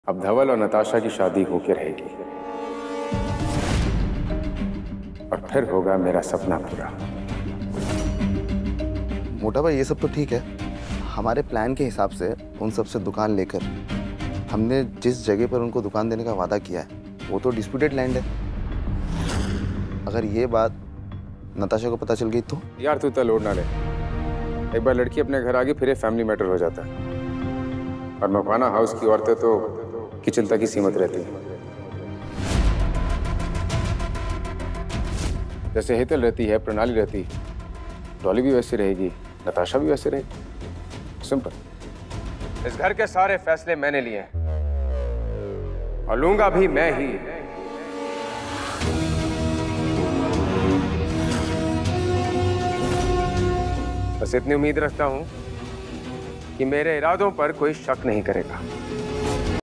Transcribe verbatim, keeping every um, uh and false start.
अब धवल और नताशा की शादी होकर रहेगी और फिर होगा मेरा सपना पूरा। मोटा भाई ये सब तो ठीक है, हमारे प्लान के हिसाब से उन सब से दुकान लेकर हमने जिस जगह पर उनको दुकान देने का वादा किया है वो तो डिस्प्यूटेड लैंड है। अगर ये बात नताशा को पता चल गई तो? यार तू इतना लोड ना ले। एक बार लड़की अपने घर आ गई फिर ये फैमिली मैटर हो जाता है। और मकवाना हाउस की औरतें तो किचन तक ही सीमित रहती है। जैसे हेतल रहती है, प्रणाली रहती, डॉली भी वैसी रहेगी, नताशा भी वैसे रहेगी। सिंपल। इस घर के सारे फैसले मैंने लिए हैं और लूंगा भी मैं ही। बस इतनी उम्मीद रखता हूं कि मेरे इरादों पर कोई शक नहीं करेगा।